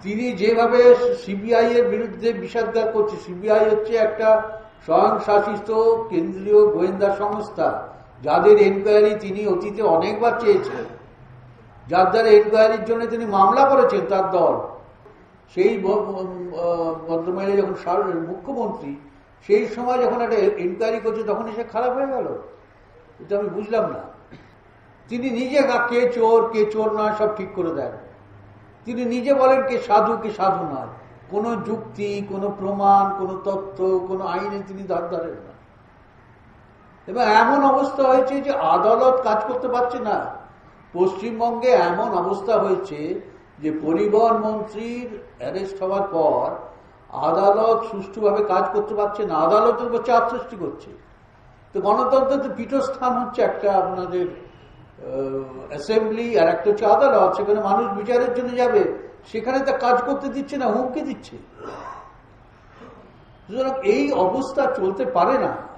তিনি যেভাবে সিবিআই এর বিরুদ্ধে বিষাদগার করছে, সিবিআই হচ্ছে একটা স্বয়ংশাসিত কেন্দ্রীয় গোয়েন্দা সংস্থা, যাদের এনকোয়ারি তিনি অতীতে অনেকবার চেয়েছিলেন, যার দ্বারা এনকোয়ারির জন্য তিনি মামলা করেছেন তার দল। সেই ভদ্রমহিলা যখন মুখ্যমন্ত্রী, সেই সময় যখন একটা এনকোয়ারি করছে তখন এসে খারাপ হয়ে গেল। এটা আমি বুঝলাম না। তিনি নিজে কে চোর নয় সব ঠিক করে দেন। তিনি নিজে বলেন কে সাধু নয়। কোনো যুক্তি, কোনো প্রমাণ, কোনো তথ্য, কোনো আইনে তিনি ধার ধারেন না। এবং এমন অবস্থা হয়েছে যে আদালত কাজ করতে পারছে না। পশ্চিমবঙ্গে এমন অবস্থা হয়েছে যে পরিবহন মন্ত্রীর অ্যারেস্ট হওয়ার পর আদালত সুষ্ঠুভাবে কাজ করতে পারছে না, আদালতের উপর চাপ সৃষ্টি করছে। তো গণতন্ত্রের তো পীঠস্থান হচ্ছে একটা আপনাদের অ্যাসেম্বলি, আর একটা হচ্ছে আদালত। সেখানে মানুষ বিচারের জন্য যাবে, সেখানে তা কাজ করতে দিচ্ছে না, হুমকি দিচ্ছে। সুতরাং এই অবস্থা চলতে পারে না।